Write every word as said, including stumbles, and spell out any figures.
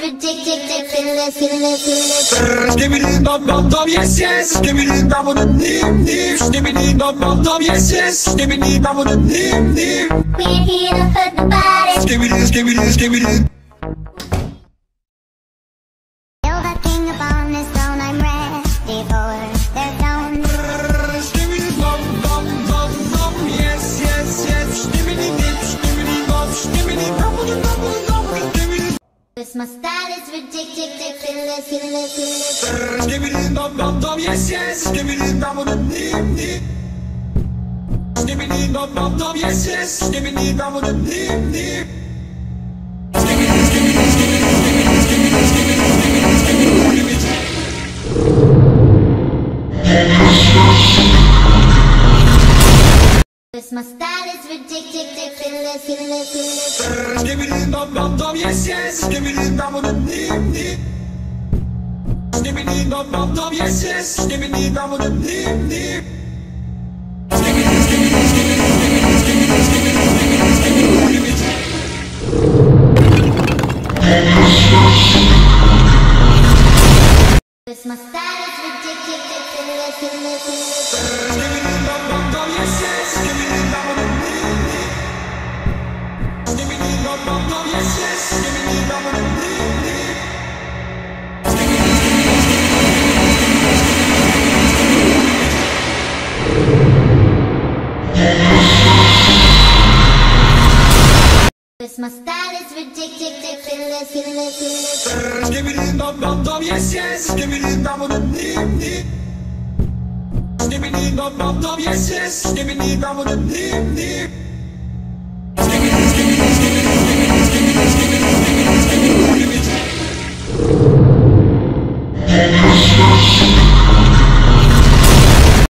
ridiculous, ridiculous. Skibbity dum dum dum, yes yes. Skibbity dum dum dim dim. Skibbity dum dum dum, yes yes. Skibbity dum dum dim dim. We're here to hurt nobody. Skibbity skibbity skibbity. Till the king upon his throne, I'm ready for their throne. Skibbity dum dum dum dum, yes yes yes. Skibbity dip, skibbity dum, skibbity dum dum dum dum. Skibbity. This my style is ridiculous, ridiculous, ridiculous. Skibbity dum dum dum, yes yes. Skibbity dum dum dim dim. Skibbity dum dum dum, yes yes. Skibbity dum dum dim dim. Skibbity skibbity skibbity skibbity skibbity skibbity skibbity skibbity skibbity. This my style is ridiculous, ridiculous, ridiculous. Skibbity dum dum dum, yes yes. Skibbity dum dum dim dim. Skibbity dum dum dum, yes yes. Skibbity dum dum dim dim. Skibbity skibbity skibbity skibbity skibbity skibbity skibbity skibbity. This my style is ridiculous, ridiculous, ridiculous. Skibbity dum dum dum, yes yes. Skibbity dum dum dim dim. Skibbity dum dum dum, yes yes. Skibbity dum dum dim dim. Skibbity skibbity skibbity skibbity skibbity. This my style is ridiculous, ridiculous, ridiculous. Skibbity dum dum dum, yes yes. Skibbity dum dum dim dim. Skibbity dum dum dum, yes yes. Skibbity dum dum dim dim.